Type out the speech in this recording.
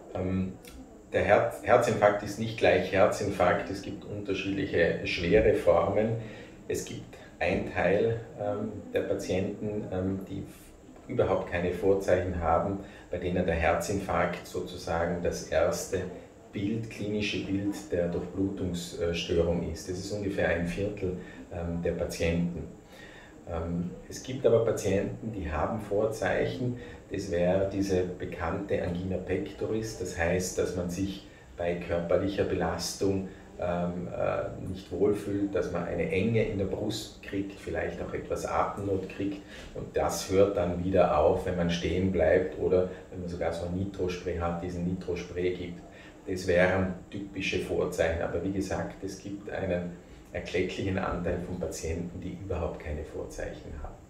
Der Herzinfarkt ist nicht gleich Herzinfarkt, es gibt unterschiedliche schwere Formen. Es gibt einen Teil der Patienten, die überhaupt keine Vorzeichen haben, bei denen der Herzinfarkt sozusagen das erste klinische Bild der Durchblutungsstörung ist. Das ist ungefähr ein Viertel der Patienten. Es gibt aber Patienten, die haben Vorzeichen. Das wäre diese bekannte Angina pectoris, das heißt, dass man sich bei körperlicher Belastung nicht wohlfühlt, dass man eine Enge in der Brust kriegt, vielleicht auch etwas Atemnot kriegt, und das hört dann wieder auf, wenn man stehen bleibt oder wenn man sogar so ein Nitrospray hat, diesen Nitrospray gibt. Das wären typische Vorzeichen, aber wie gesagt, es gibt einen erklecklichen Anteil von Patienten, die überhaupt keine Vorzeichen haben.